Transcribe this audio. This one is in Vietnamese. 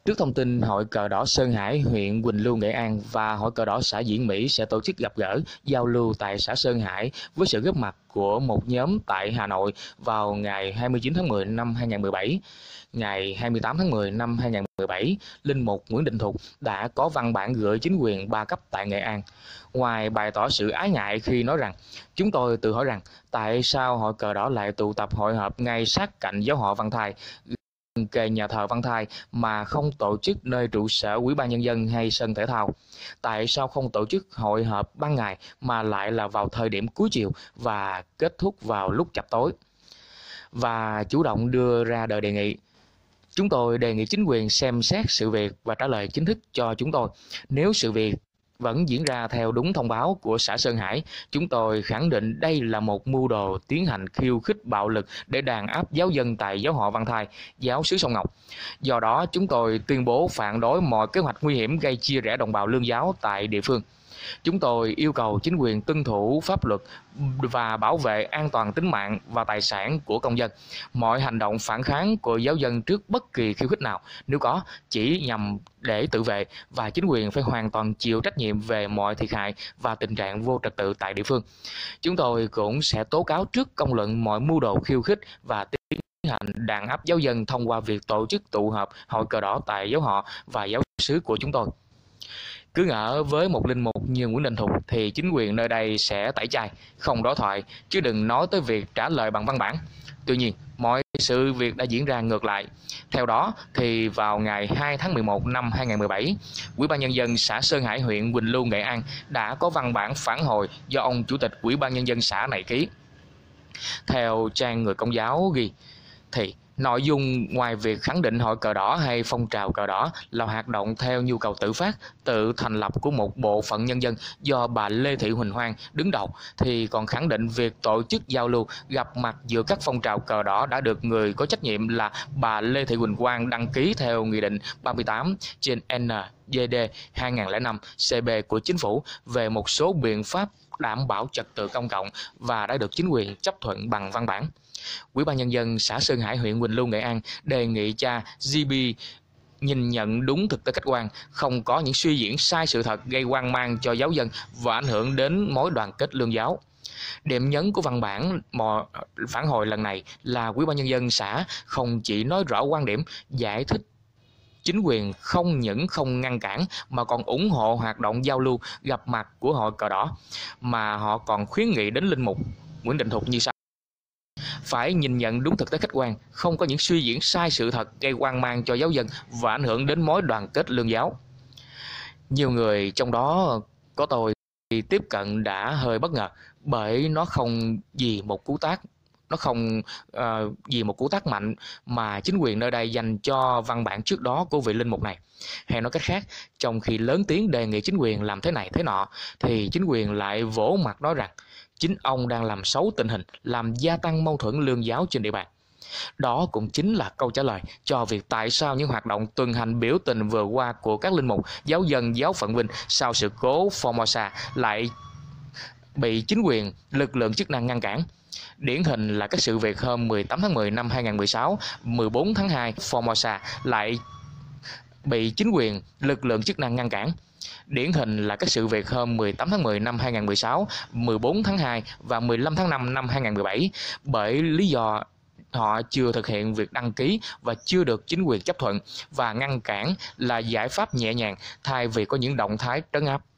Trước thông tin Hội Cờ Đỏ Sơn Hải, huyện Quỳnh Lưu, Nghệ An và Hội Cờ Đỏ xã Diễn Mỹ sẽ tổ chức gặp gỡ, giao lưu tại xã Sơn Hải với sự góp mặt của một nhóm tại Hà Nội vào ngày 29 tháng 10 năm 2017. Ngày 28 tháng 10 năm 2017, Linh Mục Nguyễn Đình Thục đã có văn bản gửi chính quyền ba cấp tại Nghệ An. Ngoài bày tỏ sự ái ngại khi nói rằng, chúng tôi tự hỏi rằng tại sao Hội Cờ Đỏ lại tụ tập hội họp ngay sát cạnh giáo họ Văn Thai, kề nhà thờ Văn Thai mà không tổ chức nơi trụ sở Ủy ban Nhân dân hay sân thể thao? Tại sao không tổ chức hội họp ban ngày mà lại là vào thời điểm cuối chiều và kết thúc vào lúc chập tối? Và chủ động đưa ra đời đề nghị. Chúng tôi đề nghị chính quyền xem xét sự việc và trả lời chính thức cho chúng tôi. Nếu sự việc vẫn diễn ra theo đúng thông báo của xã Sơn Hải, chúng tôi khẳng định đây là một mưu đồ tiến hành khiêu khích bạo lực để đàn áp giáo dân tại giáo họ Văn Thai, giáo xứ Sông Ngọc. Do đó, chúng tôi tuyên bố phản đối mọi kế hoạch nguy hiểm gây chia rẽ đồng bào Lương giáo tại địa phương. Chúng tôi yêu cầu chính quyền tuân thủ pháp luật và bảo vệ an toàn tính mạng và tài sản của công dân. Mọi hành động phản kháng của giáo dân trước bất kỳ khiêu khích nào, nếu có, chỉ nhằm để tự vệ, và chính quyền phải hoàn toàn chịu trách nhiệm về mọi thiệt hại và tình trạng vô trật tự tại địa phương. Chúng tôi cũng sẽ tố cáo trước công luận mọi mưu đồ khiêu khích và tiến hành đàn áp giáo dân thông qua việc tổ chức tụ họp Hội Cờ Đỏ tại giáo họ và giáo xứ của chúng tôi. Cứ ngỡ với một linh mục như Nguyễn Đình Thục thì chính quyền nơi đây sẽ tẩy chay, không đối thoại, chứ đừng nói tới việc trả lời bằng văn bản. Tuy nhiên, mọi sự việc đã diễn ra ngược lại. Theo đó, thì vào ngày 2 tháng 11 năm 2017, Ủy ban Nhân dân xã Sơn Hải, huyện Quỳnh Lưu, Nghệ An đã có văn bản phản hồi do ông Chủ tịch Ủy ban Nhân dân xã này ký. Theo trang Người Công giáo ghi, thì nội dung ngoài việc khẳng định Hội Cờ Đỏ hay phong trào cờ đỏ là hoạt động theo nhu cầu tự phát, tự thành lập của một bộ phận nhân dân do bà Lê Thị Huỳnh Hoang đứng đầu, thì còn khẳng định việc tổ chức giao lưu, gặp mặt giữa các phong trào cờ đỏ đã được người có trách nhiệm là bà Lê Thị Huỳnh Hoang đăng ký theo Nghị định 38/NGD 2005 CB của Chính phủ về một số biện pháp đảm bảo trật tự công cộng và đã được chính quyền chấp thuận bằng văn bản. Ủy ban Nhân dân xã Sơn Hải, huyện Quỳnh Lưu, Nghệ An đề nghị cha GB nhìn nhận đúng thực tế khách quan, không có những suy diễn sai sự thật gây hoang mang cho giáo dân và ảnh hưởng đến mối đoàn kết lương giáo. Điểm nhấn của văn bản phản hồi lần này là Ủy ban Nhân dân xã không chỉ nói rõ quan điểm, giải thích chính quyền không những không ngăn cản mà còn ủng hộ hoạt động giao lưu, gặp mặt của Hội Cờ Đỏ, mà họ còn khuyến nghị đến linh mục Nguyễn Đình Thục như sau: phải nhìn nhận đúng thực tế khách quan, không có những suy diễn sai sự thật gây hoang mang cho giáo dân và ảnh hưởng đến mối đoàn kết lương giáo. Nhiều người trong đó có tôi thì tiếp cận đã hơi bất ngờ, bởi nó không vì một cú tác mạnh mà chính quyền nơi đây dành cho văn bản trước đó của vị linh mục này. Hay nói cách khác, trong khi lớn tiếng đề nghị chính quyền làm thế này thế nọ, thì chính quyền lại vỗ mặt nói rằng chính ông đang làm xấu tình hình, làm gia tăng mâu thuẫn lương giáo trên địa bàn. Đó cũng chính là câu trả lời cho việc tại sao những hoạt động tuần hành biểu tình vừa qua của các linh mục, giáo dân, giáo phận Vinh sau sự cố Formosa lại bị chính quyền, lực lượng chức năng ngăn cản. Điển hình là các sự việc hôm 18 tháng 10 năm 2016, 14 tháng 2, Formosa lại bị chính quyền, lực lượng chức năng ngăn cản. Điển hình là các sự việc hôm 18 tháng 10 năm 2016, 14 tháng 2 và 15 tháng 5 năm 2017 bởi lý do họ chưa thực hiện việc đăng ký và chưa được chính quyền chấp thuận, và ngăn cản là giải pháp nhẹ nhàng thay vì có những động thái trấn áp.